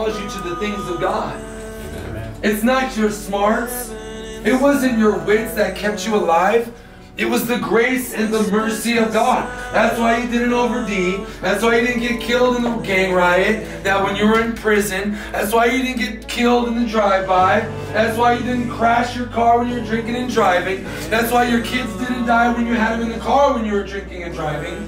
calls you to the things of God. It's not your smarts. It wasn't your wits that kept you alive. It was the grace and the mercy of God. That's why you didn't OD. That's why you didn't get killed in the gang riot. That when you were in prison. That's why you didn't get killed in the drive-by. That's why you didn't crash your car when you were drinking and driving. That's why your kids didn't die when you had them in the car when you were drinking and driving.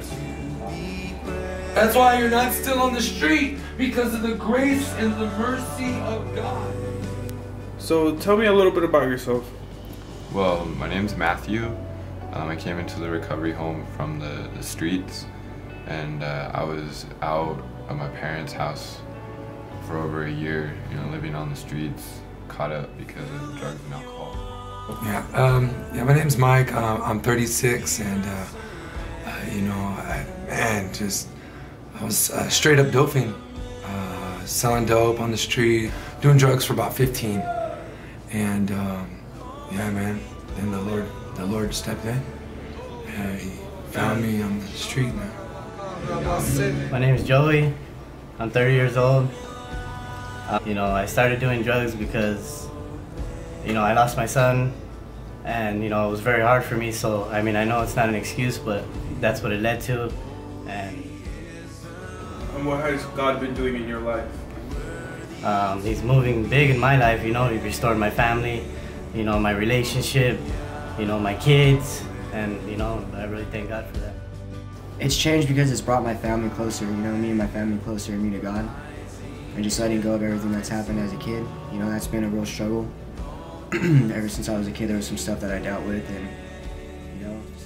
That's why you're not still on the street, because of the grace and the mercy of God. So tell me a little bit about yourself. Well, my name's Matthew. I came into the recovery home from the streets, and I was out of my parents' house for over a year, living on the streets, caught up because of drugs and alcohol. Yeah, my name's Mike. I'm 36, and I was straight up doping, selling dope on the street, doing drugs for about 15, and yeah, man. Then the Lord stepped in. He found me on the street, man. My name is Joey. I'm 30 years old. I started doing drugs because, I lost my son, and it was very hard for me. So I know it's not an excuse, but that's what it led to. And what has God been doing in your life? He's moving big in my life. He restored my family, my relationship, my kids, and I really thank God for that. It's changed because it's brought my family closer, me and my family closer, me to God. And just letting go of everything that's happened as a kid, that's been a real struggle. Ever since I was a kid, there was some stuff that I dealt with, and